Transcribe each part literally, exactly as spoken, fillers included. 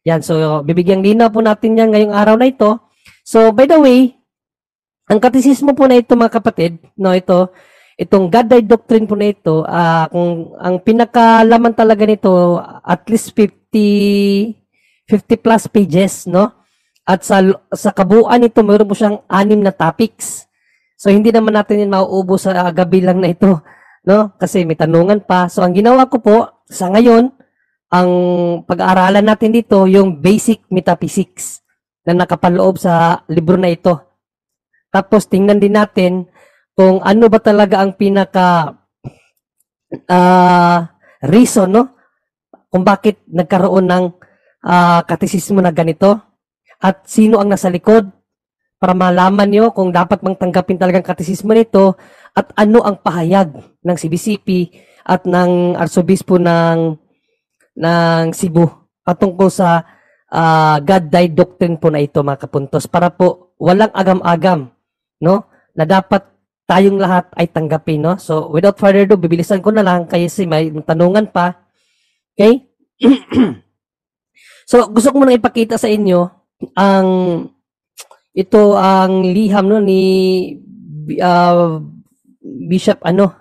Yan, so bibigyang linaw po natin yan ngayong araw na ito. So by the way, ang katisismo po na ito mga kapatid, no, ito, itong God-died doctrine po na ito, uh, kung ang pinakalaman talaga nito, at least fifty, fifty plus pages, no? At sa, sa kabuuan nito, mayroon po siyang anim na topics. So hindi naman natin yan mauubos sa uh, gabi lang na ito, no? Kasi may tanungan pa. So ang ginawa ko po, sa ngayon, ang pag-aaralan natin dito, yung basic metaphysics na nakapaloob sa libro na ito. Tapos tingnan din natin kung ano ba talaga ang pinaka uh, reason, no? Kung bakit nagkaroon ng uh, katisismo na ganito at sino ang nasa likod para malaman nyo kung dapat bang tanggapin talagang katisismo nito at ano ang pahayag ng C B C P at ng Arsobispo ng ng Cebu patungkol sa uh, God-died doctrine po na ito mga kapuntos para po walang agam-agam, no, na dapat tayong lahat ay tanggapin, no. So without further ado, bibilisan ko na lang kasi may tanungan pa. Okay? So gusto ko muna ipakita sa inyo ang ito ang liham, no, ni uh, Bishop ano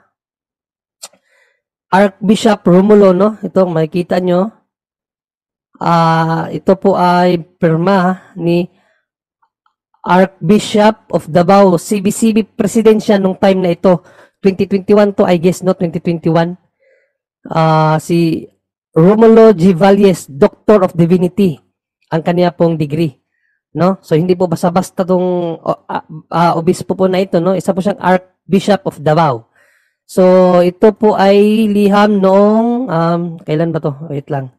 Archbishop Romulo, no? Ito, makikita nyo. Uh, ito po ay pirma ni Archbishop of Davao, C B C B President siya nung time na ito. twenty twenty-one to, I guess, no? twenty twenty-one. Uh, si Romulo G. Valles, Doctor of Divinity, ang kanya pong degree. No? So, hindi po basta-basta itong uh, uh, obispo po na ito, no? Isa po siyang Archbishop of Davao. So, ito po ay liham noong, um, kailan ba to? Wait lang.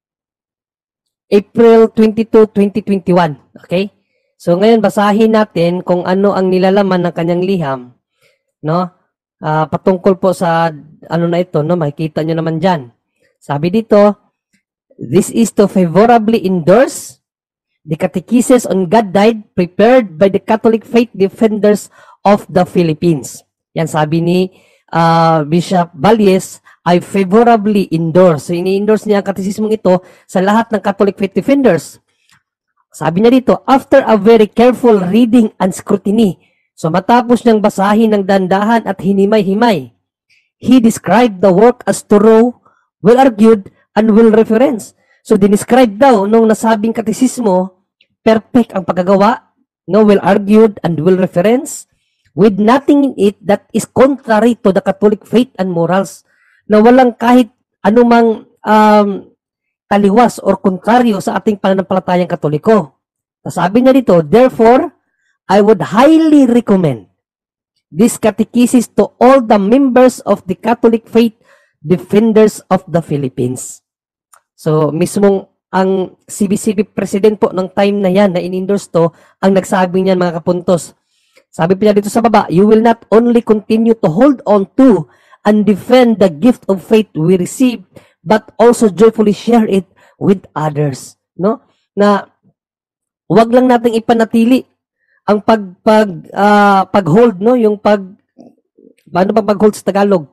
April twenty-second, twenty twenty-one. Okay? So, ngayon basahin natin kung ano ang nilalaman ng kanyang liham. No? Uh, patungkol po sa ano na ito, no? Makikita nyo naman dyan. Sabi dito, this is to favorably endorse the Catechesis on God-died prepared by the Catholic Faith Defenders of the Philippines. Yan sabi ni Uh, Bishop Valles, I favorably endorse. So, ini-endorse niya ang katisismong ito sa lahat ng Catholic Faith Defenders. Sabi niya dito, after a very careful reading and scrutiny, so matapos niyang basahin ng dandahan at hinimay-himay, he described the work as thorough, well-argued, and well-referenced. So, dinescribe daw nung nasabing katisismo, perfect ang pagkagawa, no, well-argued, and well-referenced, with nothing in it that is contrary to the Catholic faith and morals, na walang kahit anumang um, taliwas or kontraryo sa ating pananampalatayang Katoliko. Sabi niya dito, therefore, I would highly recommend this catechesis to all the members of the Catholic Faith Defenders of the Philippines. So, mismong ang C B C P President po ng time na yan na in-endorse to, ang nagsabi niyan mga kapuntos. Sabi pa niya dito sa baba, you will not only continue to hold on to and defend the gift of faith we receive, but also joyfully share it with others. No? Na wag lang nating ipanatili ang pag pag uh, pag-hold, no, yung pag paano pag pag-hold sa Tagalog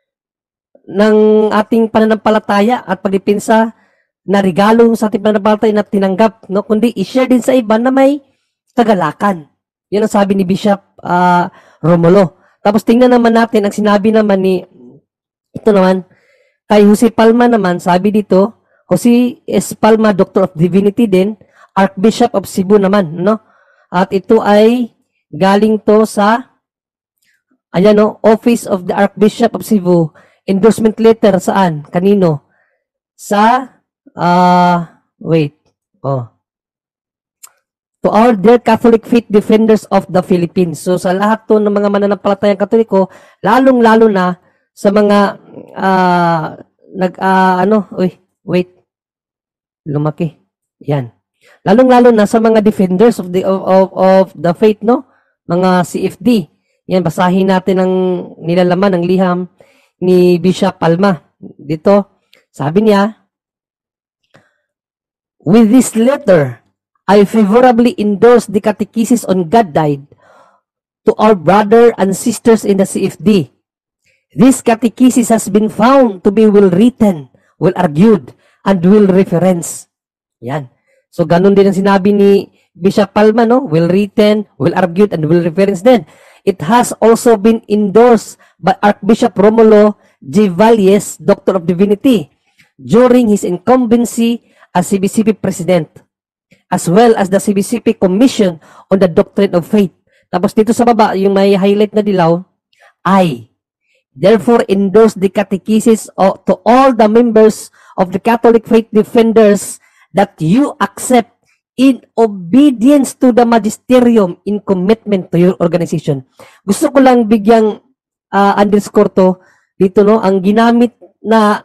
ng ating pananampalataya at pagdepensa na regalo sa ating pananampalataya na tinanggap, no, kundi i-share din sa iba na may kagalakan. Yan ang sabi ni Bishop uh, Romulo. Tapos tingnan naman natin ang sinabi naman ni, ito naman, kay Jose Palma naman, sabi dito, Jose S. Palma, Doctor of Divinity din, Archbishop of Cebu naman, no? At ito ay galing to sa, ayan, no, Office of the Archbishop of Cebu, endorsement letter saan? Kanino? Sa, uh, wait, oh, to all dear Catholic Faith Defenders of the Philippines. So, sa lahat to ng mga mananampalatayang Katoliko, lalong-lalo na sa mga, uh, nag, uh, ano, uy, wait, lumaki, yan. Lalong-lalo na sa mga defenders of the, of, of, of the faith, no? Mga C F D. Yan, basahin natin ang nilalaman ng liham ni Bishop Palma. Dito, sabi niya, with this letter, I favorably endorse the catechesis on God-died to our brother and sisters in the C F D. This catechesis has been found to be well written, well argued, and well referenced. Yan. So, ganun din ang sinabi ni Bishop Palma, no? Well written, well argued, and well referenced din. It has also been endorsed by Archbishop Romulo G. Valles, Doctor of Divinity, during his incumbency as C B C P President, as well as the C B C P Commission on the Doctrine of Faith. Tapos dito sa baba, yung may highlight na dilaw, I therefore endorse the catechesis of, to all the members of the Catholic Faith Defenders that you accept in obedience to the magisterium in commitment to your organization. Gusto ko lang bigyang uh, underscore to dito, no, ang ginamit na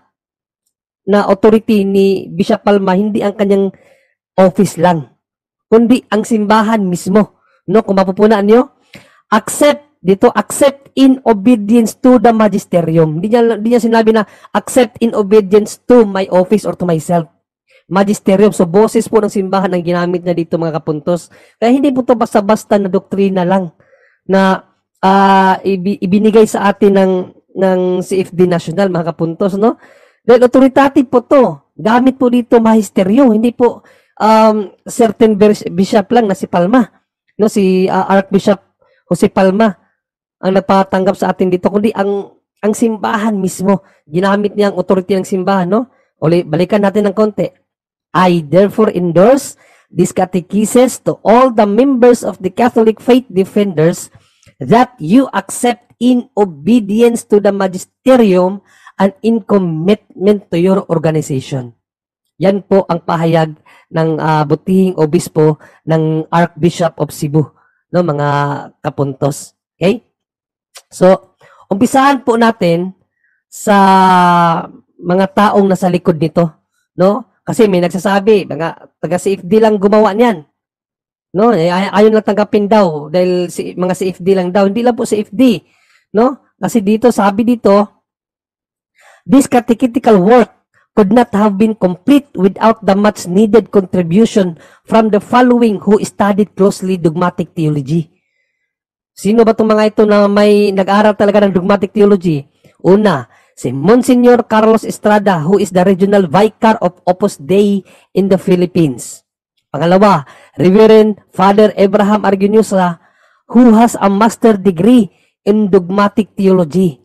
na authority ni Bishop Palma, hindi ang kanyang office lang, kundi ang simbahan mismo. No, kung mapupunaan nyo, accept dito, accept in obedience to the magisterium. Hindi niya, hindi niya sinabi na accept in obedience to my office or to myself. Magisterium. So, boses po ng simbahan ang ginamit na dito, mga kapuntos. Kaya hindi po ito basta-basta na doktrina lang na uh, ibinigay sa atin ng, ng C F D National, mga kapuntos, no? Dahil authoritative po to. Gamit po dito magisterium. Hindi po um, certain bishop lang na si Palma. No, si uh, Archbishop Jose Palma ang nagpatanggap sa atin dito, kundi ang ang simbahan mismo. Ginamit niya ang authority ng simbahan, no? Uli, balikan natin ng konti. I therefore endorse this catechesis to all the members of the Catholic Faith Defenders that you accept in obedience to the magisterium and in commitment to your organization. Yan po ang pahayag ng uh, butihing obispo ng Archbishop of Cebu, no, mga kapuntos. Okay? So, umpisahan po natin sa mga taong nasa likod nito, no? Kasi may nagsasabi, mga taga-C F D lang gumawa niyan. No? Ay ayon lang tanggapin daw dahil si, mga C F D lang daw. Hindi lang po C F D, no? Kasi dito, sabi dito, this catechetical work could not have been complete without the much needed contribution from the following who studied closely dogmatic theology. Sino ba itong mga ito na may nag-aral talaga ng dogmatic theology? Una, si Monsignor Carlos Estrada, who is the Regional Vicar of Opus Dei in the Philippines. Pangalawa, Reverend Father Abraham Argunosa, who has a master degree in dogmatic theology.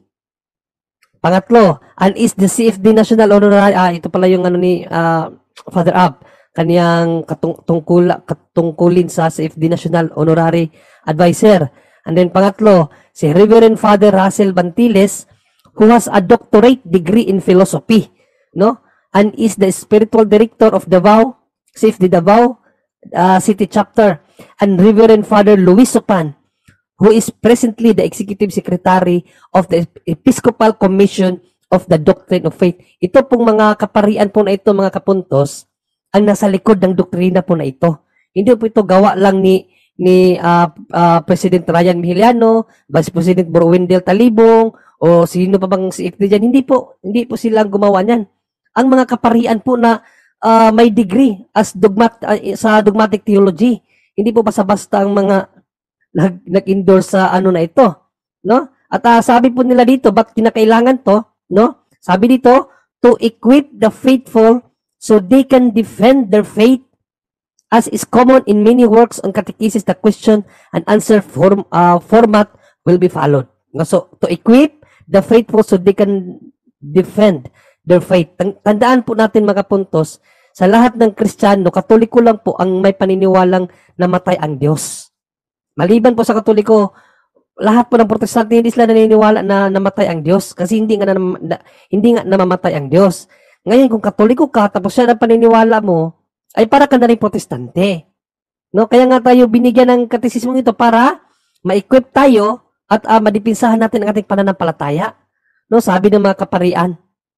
Pangatlo, and is the C F D National Honorary, ah, ito pala yung ano ni uh, Father Ab, kaniyang katung tungkul katungkulin sa C F D National Honorary Advisor. And then pangatlo, si Reverend Father Russell Bantiles, who has a doctorate degree in philosophy, no? And is the spiritual director of Davao, C F D Davao uh, City Chapter. And Reverend Father Luis Sopan, who is presently the Executive Secretary of the Episcopal Commission of the Doctrine of Faith. Ito pong mga kaparian po na ito, mga kapuntos, ang nasa likod ng doktrina po na ito. Hindi po ito gawa lang ni ni uh, uh, President Ryan Mihiliano, Vice President Borwindel Talibong, o sino pa bang C F D dyan. Hindi po, hindi po silang gumawa niyan. Ang mga kaparian po na uh, may degree as dogmat, uh, sa dogmatic theology. Hindi po basta-basta ang mga nag-endorse sa ano na ito, no? At uh, sabi po nila dito, ba't kinakailangan to, no? Sabi dito, to equip the faithful so they can defend their faith, as is common in many works on catechesis. The question and answer form uh, format will be followed. So, to equip the faithful so they can defend their faith. Tandaan po natin, mga puntos, sa lahat ng Kristiyano, Katoliko lang po ang may paniniwalang namatay ang Diyos. Maliban po sa Katoliko, lahat po ng Protestante hindi sila naniniwala na namatay ang Diyos kasi hindi nga na, na, hindi nga namamatay ang Diyos. Ngayon, kung Katoliko ka, tapos siya ang paniniwala mo, ay para ka na rin Protestante. No? Kaya nga tayo binigyan ng katesismo ito para ma-equip tayo at uh, madipinsahan natin ang ating pananampalataya. No? Sabi ng mga kaparian.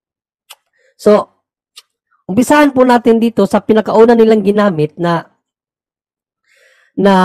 So, umpisahan po natin dito sa pinakauna nilang ginamit na na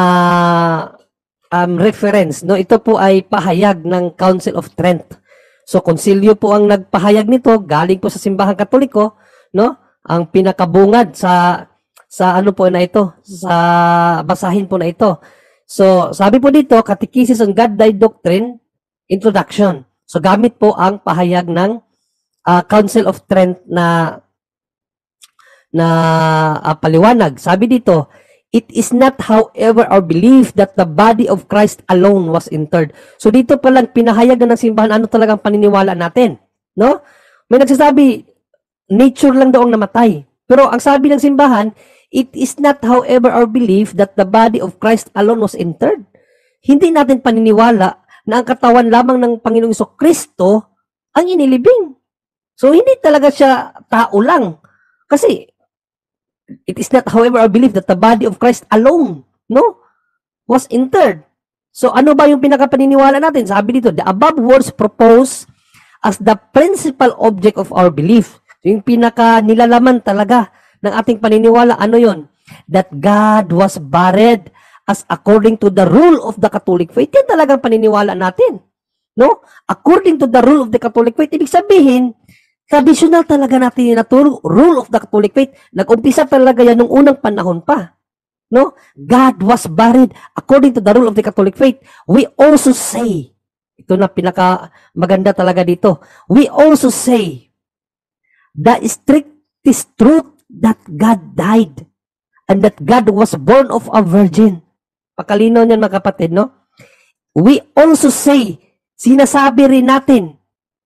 um, reference. No? Ito po ay pahayag ng Council of Trent. So, konsilyo po ang nagpahayag nito, galing po sa Simbahang Katoliko, no? Ang pinakabungad sa sa ano po na ito, sa basahin po na ito. So, sabi po dito, Catechesis on God-Died Doctrine, Introduction. So, gamit po ang pahayag ng uh, Council of Trent na na uh, paliwanag. Sabi dito, it is not however our belief that the body of Christ alone was interred. So dito pa lang pinahayag na ng simbahan ano talagang paniniwala natin, no? May nagsasabi nature lang daw ang namatay. Pero ang sabi ng simbahan, it is not however our belief that the body of Christ alone was interred. Hindi natin paniniwala na ang katawan lamang ng Panginoong Kristo ang inilibing. So hindi talaga siya tao lang. Kasi it is not however our belief that the body of Christ alone, no, was interred. So ano ba yung pinakapaniniwala natin? Sabi dito, the above words propose as the principal object of our belief. So, yung pinaka nilalaman talaga ng ating paniniwala, ano yon? That God was buried as according to the rule of the Catholic faith. Yan talagang paniniwala natin. No? According to the rule of the Catholic faith, ibig sabihin, traditional talaga natin yung naturo, rule of the Catholic faith. Nag-umpisa talaga yan nung unang panahon pa. No? God was buried according to the rule of the Catholic faith. We also say, ito na pinaka maganda talaga dito, we also say, the strictest truth that God died and that God was born of a virgin. Pakalinaw niyan mga kapatid, no? We also say, sinasabi rin natin,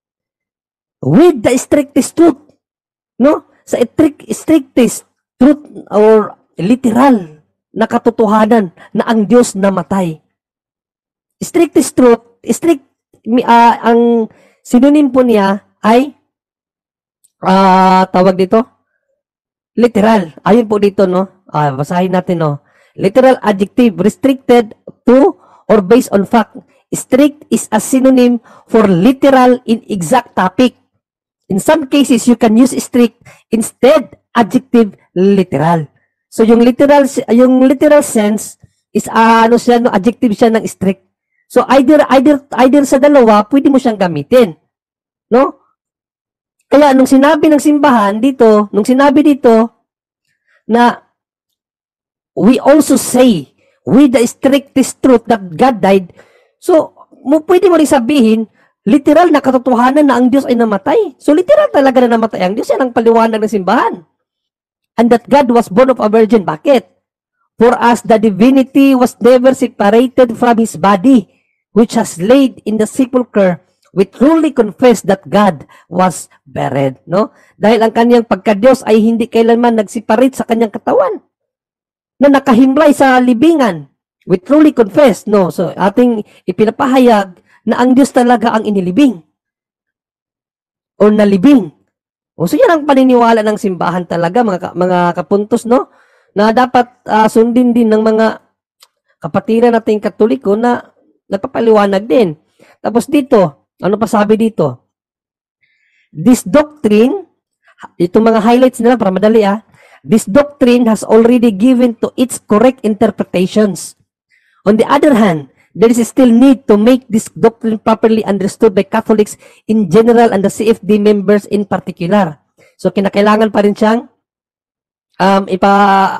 with the strictest truth, no? Sa strictest truth or literal na katotohanan na ang Diyos namatay. Strictest truth, strict, uh, ang synonym po niya ay uh, tawag dito, literal. Ayun po dito, no? Uh, basahin natin, no? Literal adjective, restricted to or based on fact. Strict is a synonym for literal in exact topic. In some cases, you can use strict instead adjective literal. So yung literal yung literal sense is uh, ano siya, no, adjective siya ng strict. So either either either sa dalawa, pwede mo siyang gamitin. No? Kaya nung sinabi ng simbahan dito, nung sinabi dito na we also say with the strictest truth that God died, so mo pwede mo rin sabihin literal na katotohanan na ang Diyos ay namatay. So literal talaga na namatay ang Diyos. Yan ang paliwanag ng simbahan. And that God was born of a virgin. Bakit? For us, the divinity was never separated from His body, which has laid in the sepulchre. We truly confess that God was buried. No? Dahil ang kanyang pagka-Diyos ay hindi kailanman nagseparate sa kanyang katawan na nakahimlay sa libingan. We truly confess. No? So ating ipinapahayag na ang Diyos talaga ang inilibing o nalibing. O so yan ang paniniwala ng simbahan talaga, mga, mga kapuntos, no? Na dapat uh, sundin din ng mga kapatiran nating Katoliko na nagpapaliwanag din. Tapos dito, ano pa sabi dito? This doctrine, itong mga highlights nila para madali ah, this doctrine has already given to its correct interpretations. On the other hand, there is still need to make this doctrine properly understood by Catholics in general and the C F D members in particular. So, kinakailangan pa rin siyang um, ipa,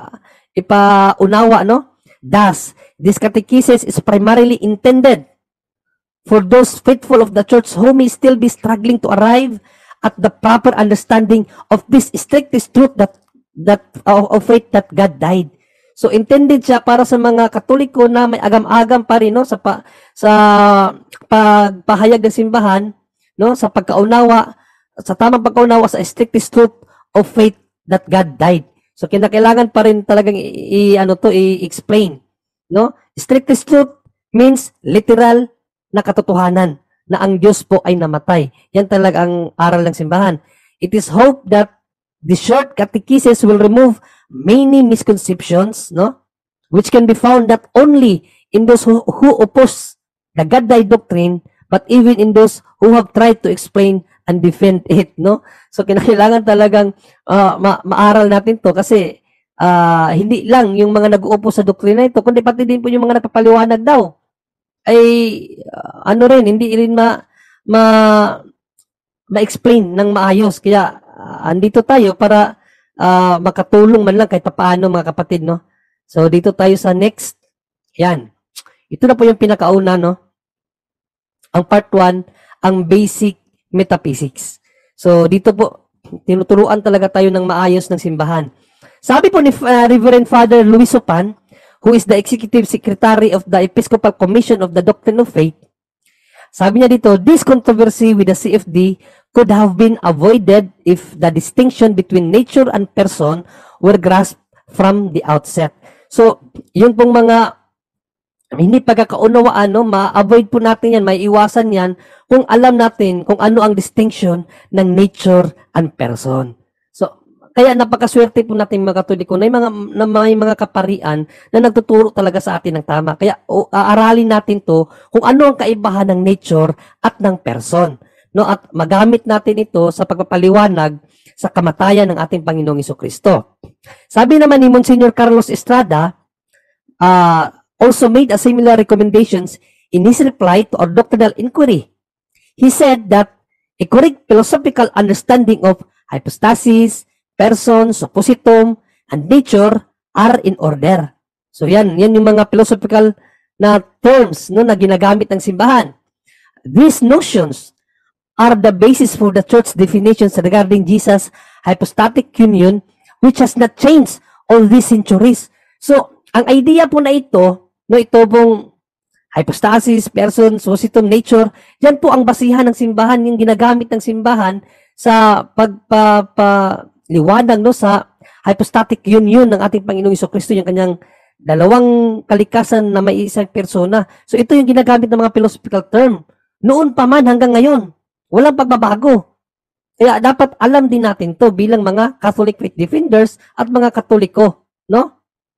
ipaunawa, no? Thus, this catechesis is primarily intended for those faithful of the church who may still be struggling to arrive at the proper understanding of this strictest truth that, that of, of faith that God died. So intended siya para sa mga Katoliko na may agam-agam pa rin, no, sa pa, sa pagpahayag ng simbahan, no, sa pagkaunawa, sa tamang pagkaunawa sa strictest truth of faith that God died. So kinakailangan pa rin talagang i, i ano to i-explain, no? Strictest truth means literal na katotohanan na ang Diyos po ay namatay. Yan talaga ang aral ng simbahan. It is hoped that the short catechesis will remove many misconceptions, no, which can be found not only in those who, who oppose the God died doctrine, but even in those who have tried to explain and defend it, no. So kinakailangan talagang uh, ma maaral natin to kasi uh, hindi lang yung mga nag-uupo sa doktrina ito, kundi pati din po yung mga nagpapaliwanag daw ay uh, ano rin, hindi rin ma ma ma-explain ng maayos. Kaya uh, andito tayo para uh, makatulong man lang kahit papaano, mga kapatid, no? So dito tayo sa next. Yan. Ito na po yung pinakauna, no? Ang part one, ang basic metaphysics. So dito po tinuturuan talaga tayo ng maayos ng simbahan. Sabi po ni uh, Reverend Father Luis Sopan, who is the Executive Secretary of the Episcopal Commission of the Doctrine of Faith, sabi niya dito, this controversy with the C F D could have been avoided if the distinction between nature and person were grasped from the outset. So, yung pong mga hindi pagkakaunawaan, no, ma-avoid po natin yan, may iwasan yan kung alam natin kung ano ang distinction ng nature and person. So, kaya napakaswerte po natin mga Katoliko na may mga, na may mga kaparian na nagtuturo talaga sa atin ng tama. Kaya o, aaralin natin to kung ano ang kaibahan ng nature at ng person. No, at magamit natin ito sa pagpapaliwanag sa kamatayan ng ating Panginoong Jesucristo. Sabi naman ni Monsignor Carlos Estrada, ah, uh, also made a similar recommendations in his reply to our doctrinal inquiry. He said that a correct philosophical understanding of hypostasis, person, suppositum, and nature are in order. So yan, yan yung mga philosophical na terms no, na ginagamit ng simbahan. These notions are the basis for the church definitions regarding Jesus' hypostatic union, which has not changed all these centuries. So, ang idea po na ito, no, ito pong hypostasis, person, suppositum, nature, yan po ang basihan ng simbahan, yung ginagamit ng simbahan sa pagpapaliwanag no, sa hypostatic union ng ating Panginoong Jesucristo, yung kanyang dalawang kalikasan na may isang persona. So ito yung ginagamit ng mga philosophical term. Noon pa man hanggang ngayon, walang pagbabago. Kaya dapat alam din natin to bilang mga Catholic faith defenders at mga Katoliko, no?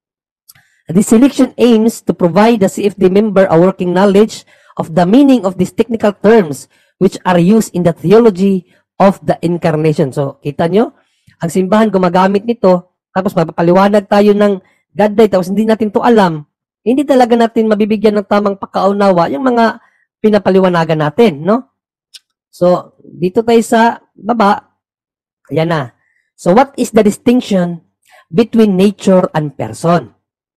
The selection aims to provide the C F D member a working knowledge of the meaning of these technical terms which are used in the theology of the incarnation. So, kita nyo, ang simbahan gumagamit nito, tapos mapapaliwanag tayo ng God day, tapos hindi natin to alam, hindi talaga natin mabibigyan ng tamang pagkaunawa yung mga pinapaliwanagan natin, no? So, dito tayo sa baba, ayan na. So, what is the distinction between nature and person?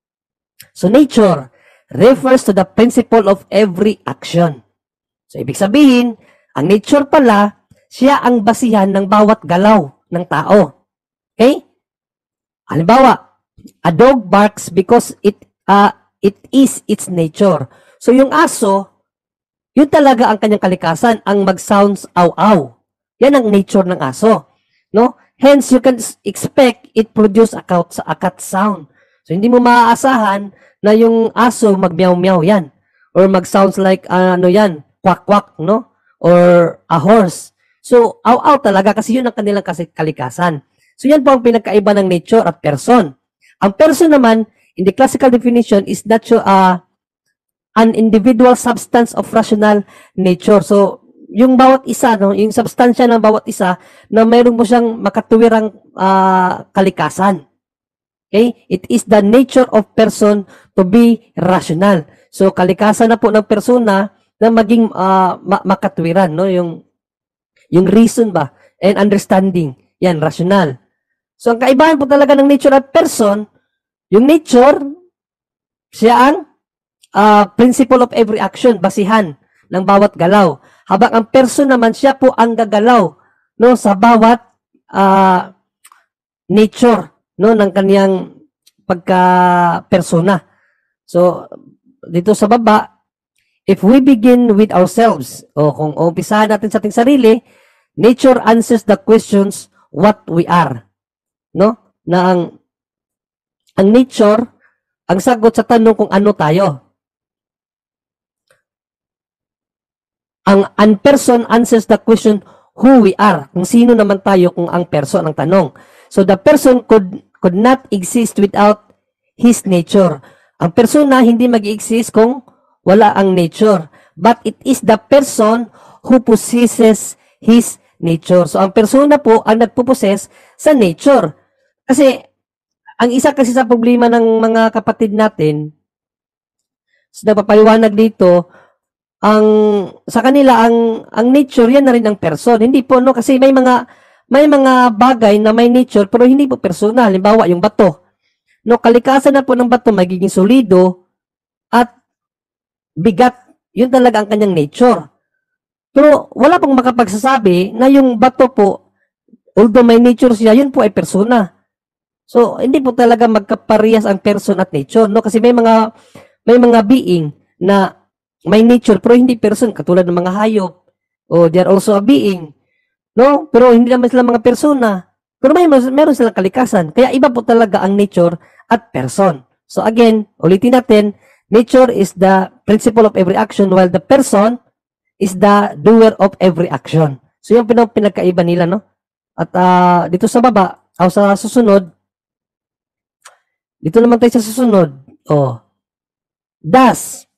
So, nature refers to the principle of every action. So, ibig sabihin, ang nature pala, siya ang basihan ng bawat galaw ng tao. Okay? Halimbawa, a dog barks because it uh, it is its nature. So, yung aso, yun talaga ang kanyang kalikasan, ang mag-sounds aw-aw. Yan ang nature ng aso. No? Hence, you can expect it produce a cat, a cat sound. So, hindi mo maaasahan na yung aso mag-meow-meow yan. Or mag-sounds like, uh, ano yan, quack-quack, no? Or a horse. So, aw-aw talaga kasi yun ang kanilang kalikasan. So, yan po ang pinagkaiba ng nature at person. Ang person naman, in the classical definition, is natural, uh, an individual substance of rational nature. So, yung bawat isa, no, yung substansya ng bawat isa, na mayroon mo siyang makatuwirang uh, kalikasan. Okay? It is the nature of person to be rational. So, kalikasan na po ng persona na maging uh, ma makatwiran, no? Yung, yung reason ba? And understanding. Yan, rational. So, ang kaibahan po talaga ng nature at person, yung nature, siya ang uh, principle of every action, basihan ng bawat galaw. Habang ang person naman, siya po ang gagalaw, no? Sa bawat uh, nature, no, ng kaniyang pagka-persona. So, dito sa baba, if we begin with ourselves, o kung umpisahan natin sa ating sarili, nature answers the questions what we are. No? Na ang, ang nature, ang sagot sa tanong kung ano tayo. Ang unperson answers the question who we are. Kung sino naman tayo kung ang person ang tanong. So, the person could could not exist without his nature. Ang persona hindi mag-exist kung wala ang nature. But it is the person who possesses his nature. So, ang persona po ang nagpo-possess sa nature. Kasi, ang isa kasi sa problema ng mga kapatid natin, sa nagpapaliwanag dito, ang sa kanila, ang ang nature, yan na rin ang person. Hindi po, no? Kasi may mga May mga bagay na may nature pero hindi po personal. Halimbawa, yung bato. No, kalikasan na po ng bato magiging solido at bigat. Yun talaga ang kanyang nature. Pero wala pong makapagsasabi na yung bato po although may nature siya, yun po ay persona. So, hindi po talaga magkaparehas ang person at nature, no? Kasi may mga may mga being na may nature pero hindi person, katulad ng mga hayop. O they are also a being, no? Pero hindi naman sila mga persona. Pero may meron silang kalikasan. Kaya iba po talaga ang nature at person. So again, ulitin natin, nature is the principle of every action while the person is the doer of every action. So yung pinag pinagkaiba nila, no? At uh, dito sa baba, o sa susunod, dito naman tayo sa susunod. Oh. Thus,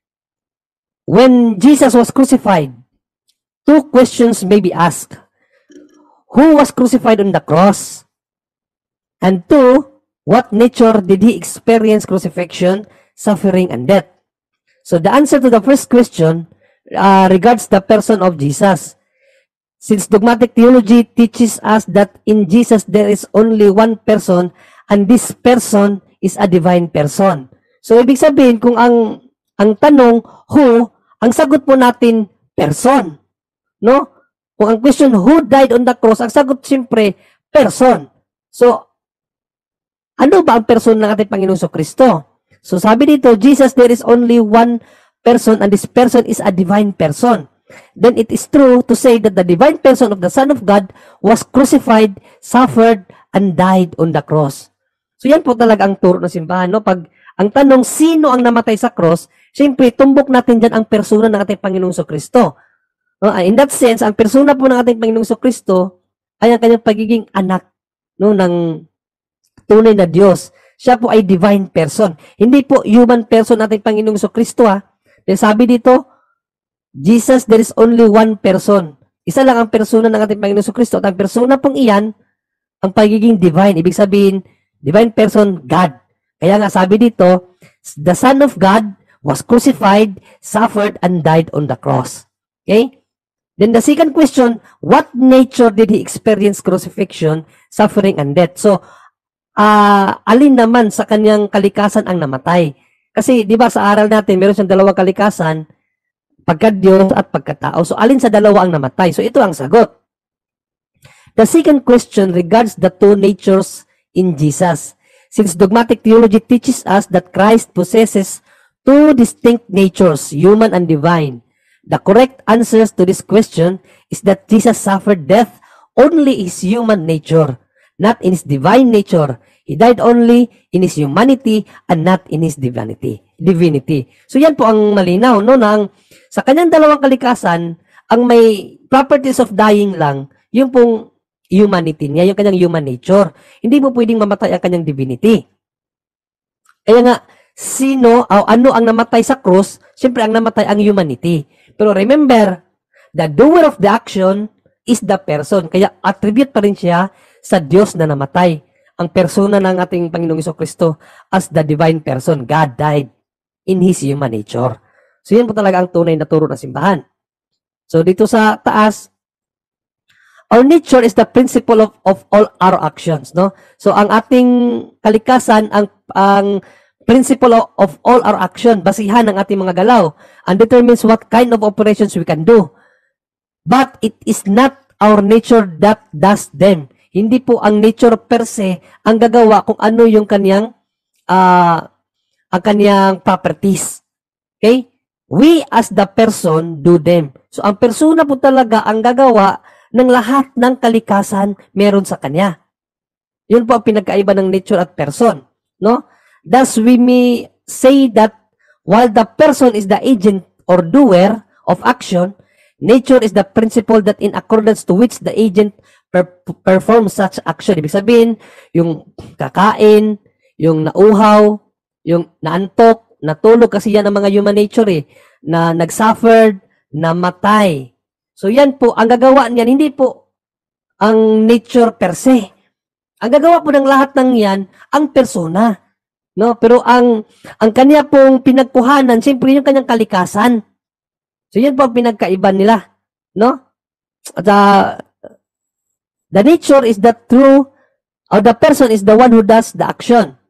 when Jesus was crucified, two questions may be asked. Who was crucified on the cross? And two, what nature did he experience crucifixion, suffering, and death? So the answer to the first question uh, regards the person of Jesus. Since dogmatic theology teaches us that in Jesus there is only one person, and this person is a divine person. So, ibig sabihin, kung ang ang tanong, who, ang sagot po natin, person. No? Kung ang question, who died on the cross, ang sagot, siyempre, person. So, ano ba ang person ng ating Panginoong Kristo? So, sabi dito, Jesus, there is only one person, and this person is a divine person. Then it is true to say that the divine person of the Son of God was crucified, suffered, and died on the cross. So yan po talaga ang turo ng simbahan, no? Pag ang tanong, sino ang namatay sa cross, siyempre, tumbok natin dyan ang persona ng ating Panginoong Kristo. No? In that sense, ang persona po ng ating Panginoong Kristo ay ang kanyang pagiging anak, no, ng tunay na Diyos. Siya po ay divine person. Hindi po human person ating Panginoong Kristo, ha? Then sabi dito, Jesus, there is only one person. Isa lang ang persona ng ating Panginoong Kristo. At ang persona pong iyan, ang pagiging divine. Ibig sabihin, divine person, God. Kaya nga sabi dito, the Son of God was crucified, suffered, and died on the cross. Okay? Then the second question, what nature did he experience crucifixion, suffering, and death? So, uh, alin naman sa kanyang kalikasan ang namatay? Kasi, di ba sa aral natin, meron siyang dalawang kalikasan, pagka-Diyos at pagkatao. So, alin sa dalawa ang namatay? So, ito ang sagot. The second question regards the two natures in Jesus. Since dogmatic theology teaches us that Christ possesses two distinct natures, human and divine, the correct answers to this question is that Jesus suffered death only in his human nature, not in his divine nature. He died only in his humanity and not in his divinity. Divinity. So yan po ang malinaw, no, nang sa kanyang dalawang kalikasan, ang may properties of dying lang, yung pong humanity niya, yung kanyang human nature. Hindi mo pwedeng mamatay ang kanyang divinity. Kaya nga, sino o ano ang namatay sa cross, siyempre ang namatay ang humanity. Pero remember, the doer of the action is the person. Kaya attribute pa rin siya sa Diyos na namatay. Ang persona ng ating Panginoong Jesucristo as the divine person. God died in His human nature. So yan po talaga ang tunay na turo ng simbahan. So dito sa taas, our nature is the principle of, of all our actions, no? So ang ating kalikasan, ang ang principle of, of all our action, basihan ng ating mga galaw, and determines what kind of operations we can do. But it is not our nature that does them. Hindi po ang nature per se ang gagawa kung ano yung kaniyang uh, ang kaniyang properties. Okay? We as the person do them. So ang persona po talaga ang gagawa ng lahat ng kalikasan meron sa kanya. Yun po ang pinagkaiba ng nature at person, no? Thus we may say that while the person is the agent or doer of action, nature is the principle that in accordance to which the agent per performs such action. Ibig sabihin, yung kakain, yung nauhaw, yung naantok, natulog, kasi yan ang mga human nature eh, na nagsuffered, namatay. So yan po, ang gagawa niyan, hindi po ang nature per se. Ang gagawa po ng lahat ng yan, ang persona. No? Pero ang ang kanya pong pinagkuhanan, siyempre yung kanyang kalikasan. So yan po ang pinagkaiba nila. No? The, the nature is the true, or the person is the one who does the action.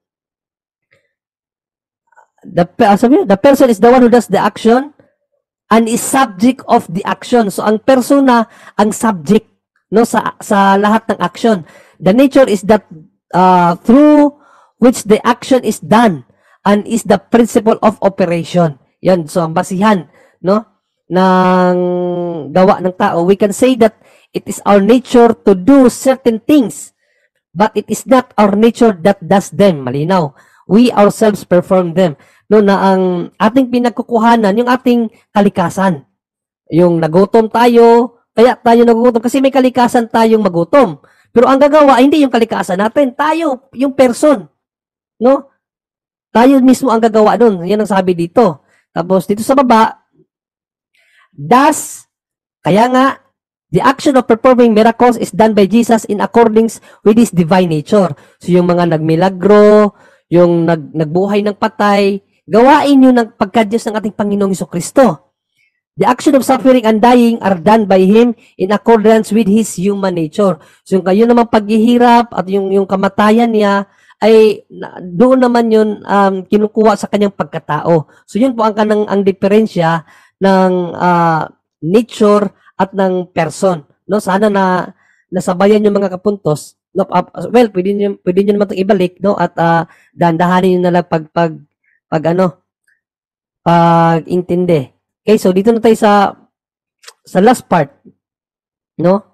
The, sabi, the person is the one who does the action and is subject of the action. So, ang persona, ang subject. no, sa sa lahat ng action. The nature is that uh, through which the action is done and is the principle of operation. Yan, so ang basihan, no, ng gawa ng tao. We can say that it is our nature to do certain things, but it is not our nature that does them. Malinaw. We ourselves perform them. No, na ang ating pinagkukuhanan, yung ating kalikasan. Yung nagutom tayo, kaya tayo nagugutom kasi may kalikasan tayong magutom. Pero ang gagawa, hindi yung kalikasan natin. Tayo, yung person. No? Tayo mismo ang gagawa doon. Yan ang sabi dito. Tapos dito sa baba, thus, kaya nga, the action of performing miracles is done by Jesus in accordance with His divine nature. So yung mga nagmilagro, yung nag, nagbuhay ng patay, gawain yun ng pagkadyos ng ating Panginoong Hesukristo. The action of suffering and dying are done by Him in accordance with His human nature. So yung kayo naman paghihirap at yung, yung kamatayan niya, ay doon naman yun um, kinukuha sa kanyang pagkatao. So yun po ang kanang ang diferensya ng uh, nature at ng person. No, sana na nasabayan yung mga kapuntos. No, uh, well, pwede niyo pwede niyo naman 'tong ibalik, no, at uh, dahan-dahanin niyo na lang pag pag pag ano pag intindi. Okay, so dito na tayo sa sa last part, no?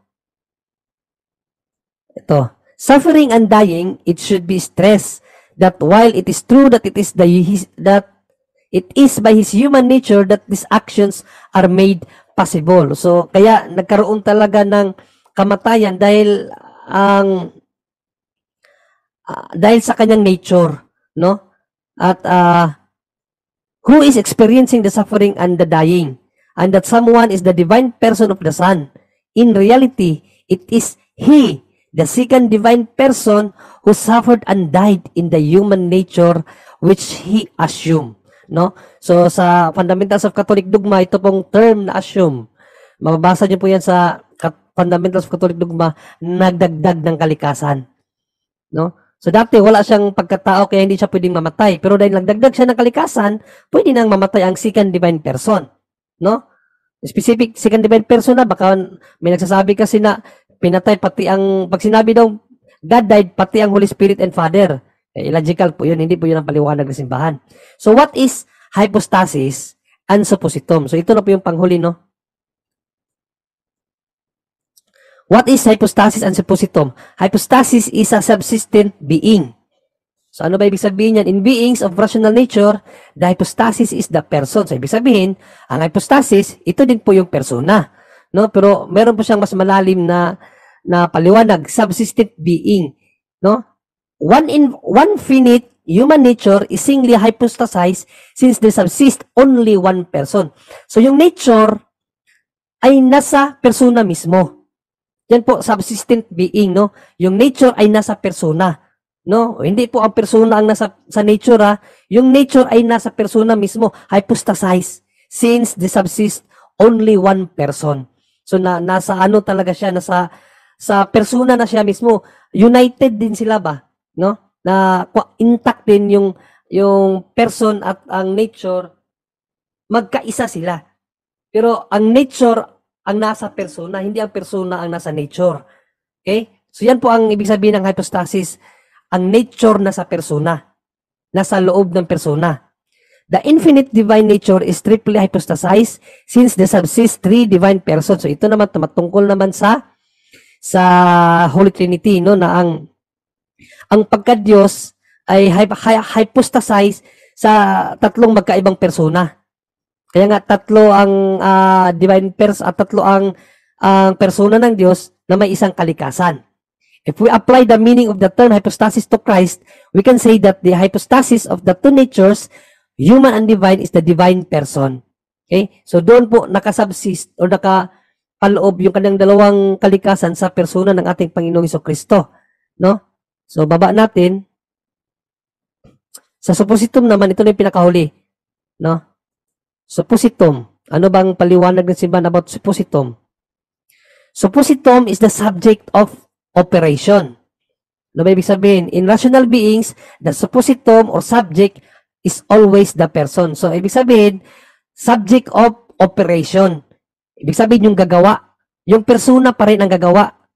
Ito. Suffering and dying, it should be stressed that while it is true that it is the his, that it is by his human nature that these actions are made possible. So kaya nagkaroon talaga ng kamatayan dahil ang uh, dahil sa kanyang nature, no? At uh, who is experiencing the suffering and the dying, and that someone is the divine person of the Son. In reality, it is He, the second divine person, who suffered and died in the human nature which He assumed. No? So, sa Fundamentals of Catholic Dogma, ito pong term na assume. Mababasa niyo po yan sa Fundamentals of Catholic Dogma, nagdagdag ng kalikasan. No? So dati wala siyang pagkatao kaya hindi siya pwedeng mamatay. Pero dahil nagdagdag siya ng kalikasan, pwede nang mamatay ang second divine person. No? Specific second divine person na, baka may nagsasabi kasi na pinatay pati ang, pag sinabi daw God died, pati ang Holy Spirit and Father. Eh, illogical po yun, hindi po yun ang paliwanag ng simbahan. So what is hypostasis and suppositum? So ito na po yung panghuli, no? What is hypostasis and suppositum? Hypostasis is a subsistent being. So ano ba ibig sabihin yan? In beings of rational nature, the hypostasis is the person. So ibig sabihin, ang hypostasis, ito din po yung persona. No? Pero meron po siyang mas malalim na na paliwanag, subsistent being. No? One in one finite human nature is singly hypostasized since there subsists only one person. So yung nature ay nasa persona mismo. Yan po, subsistent being, no? Yung nature ay nasa persona, no? Hindi po ang persona ang nasa sa nature, ha? Yung nature ay nasa persona mismo, hypostasis, since the subsist only one person. So, na, nasa ano talaga siya, nasa sa persona na siya mismo. United din sila ba? No? Na intact din yung, yung person at ang nature, magkaisa sila. Pero ang nature ang nasa persona, hindi ang persona ang nasa nature. Okay? So yan po ang ibig sabihin ng hypostasis. Ang nature nasa persona. Nasa loob ng persona. The infinite divine nature is triply hypostasized since there subsist three divine persons. So ito naman, tumatungkol naman sa sa Holy Trinity, no? Na ang ang pagka-Diyos ay hypostasized sa tatlong magkaibang persona. Kaya nga tatlo ang uh, divine pers at tatlo ang ang uh, persona ng Diyos na may isang kalikasan. If we apply the meaning of the term hypostasis to Christ, we can say that the hypostasis of the two natures, human and divine, is the divine person. Okay? So doon po nakasubsist o nakapaloob yung kanyang dalawang kalikasan sa persona ng ating Panginoong Hesukristo. No? So baba natin. Sa suppositum naman, ito na yung pinakahuli. No? Suppositum. Ano bang paliwanag ng simbahan about suppositum? Suppositum is the subject of operation. Ano ba ibig sabihin? In rational beings, the suppositum or subject is always the person. So, ibig sabihin, subject of operation. Ibig sabihin yung gagawa. Yung persona pa rin ang gagawa.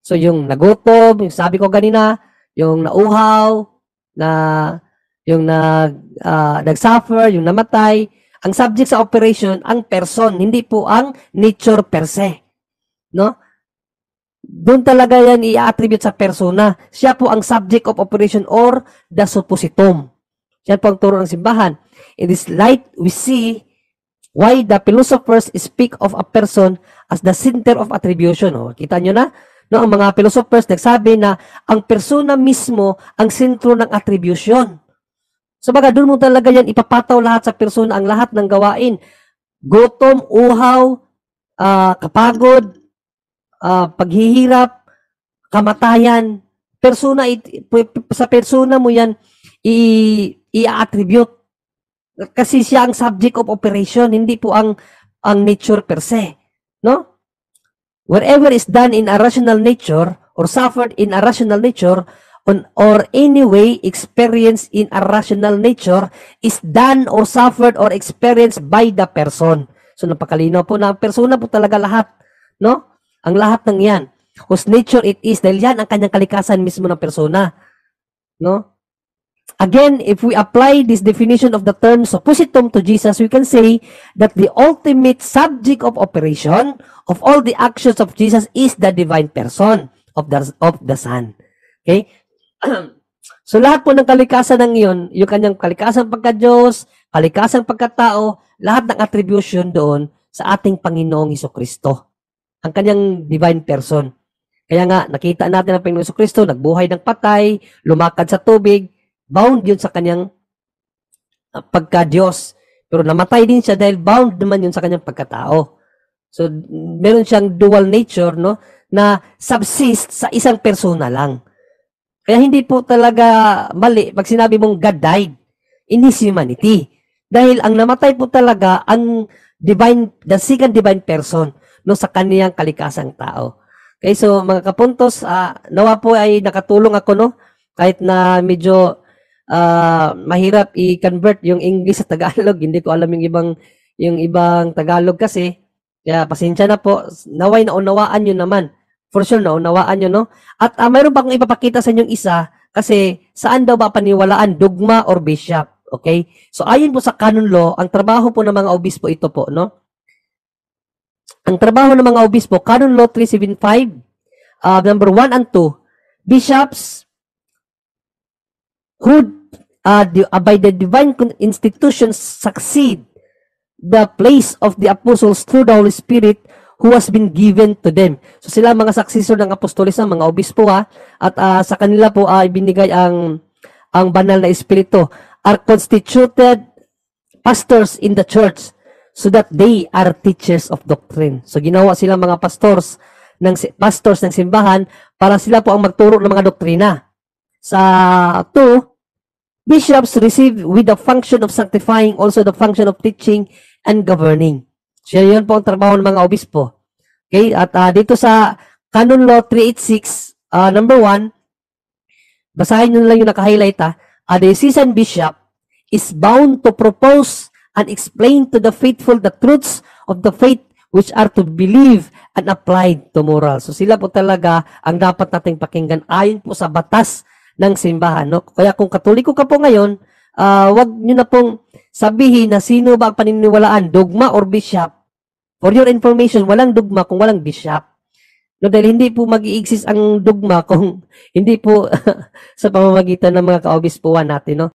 So, yung nagutom, yung sabi ko ganina, yung nauhaw, na yung nag, ah, nag-suffer, yung namatay, ang subject sa operation, ang person, hindi po ang nature per se. No? Doon talaga yan i-attribute sa persona. Siya po ang subject of operation or the suppositum. Yan po ang turo ng simbahan. In this light, we see why the philosophers speak of a person as the center of attribution. Oh, kita nyo na? No, ang mga philosophers nagsabi na ang persona mismo ang sentro ng attribution. So baga, doon mo talaga yan ipapataw lahat sa persona, ang lahat ng gawain. Gutom, uhaw, uh, kapagod, uh, paghihirap, kamatayan. Persona, sa persona mo yan i-attribute. Kasi siya ang subject of operation, hindi po ang ang nature per se. No? Wherever is done in a rational nature or suffered in a rational nature on, or any way experienced in a rational nature is done or suffered or experienced by the person. So napakalinaw po na ang persona po talaga lahat. No? Ang lahat ng yan. Whose nature it is. Dahil yan ang kanyang kalikasan mismo ng persona. No? Again, if we apply this definition of the term suppositum to Jesus, we can say that the ultimate subject of operation of all the actions of Jesus is the divine person of the, of the Son. Okay? So lahat po ng kalikasan ng iyon, yung kanyang kalikasan pagka-Diyos, kalikasan pagkatao, lahat ng attribution doon sa ating Panginoong Hesukristo. Ang kanyang divine person. Kaya nga, nakita natin ang Panginoong Hesukristo, nagbuhay ng patay, lumakad sa tubig, bound yun sa kanyang uh, pagka-Diyos. Pero namatay din siya dahil bound naman yun sa kanyang pagkatao. So, meron siyang dual nature, no, na subsist sa isang persona lang. Kaya hindi po talaga mali pag sinabi mong God died in His humanity. Dahil ang namatay po talaga ang divine, the second divine person, no, sa kaniyang kalikasang tao. Okay, so mga kapuntos, uh, nawa po ay nakatulong ako, no, kahit na medyo Uh, mahirap i-convert yung English sa Tagalog. Hindi ko alam yung ibang yung ibang Tagalog kasi. Kaya pasensya na po. Naway na unawaan nyo naman. For sure na unawaan nyo, no? At uh, mayroon pa akong ipapakita sa inyong isa kasi saan daw ba paniwalaan? Dogma or bishop? Okay? So ayon po sa canon law, ang trabaho po ng mga obispo ito po, no? Ang trabaho ng mga obispo, canon law three seventy-five, uh, number one and two, bishops who uh, the, uh, by the divine institutions succeed the place of the apostles through the Holy Spirit who has been given to them. So sila mga successor ng apostolis, mga obispo ha, at uh, sa kanila po ay uh, binigay ang ang banal na espiritu, are constituted pastors in the church so that they are teachers of doctrine. So ginawa sila mga pastors ng pastors ng simbahan para sila po ang magturo ng mga doktrina. Sa two, bishops receive with the function of sanctifying also the function of teaching and governing. So, yun po ang trabaho ng mga obispo. Okay? At uh, dito sa Canon Law three eighty-six, uh, number one, basahin nyo lang yung naka-highlight ha. A diocesan bishop is bound to propose and explain to the faithful the truths of the faith which are to believe and applied to moral. So, sila po talaga ang dapat nating pakinggan ayon po sa batas ng simbahan, no? Kaya kung Katoliko ka po ngayon, uh, wag nyo na pong sabihin na sino ba ang paniniwalaan, dogma or bishop. For your information, walang dogma kung walang bishop. No, dahil hindi po mag-i-exist ang dogma kung hindi po sa pamamagitan ng mga kaobispuan natin, no?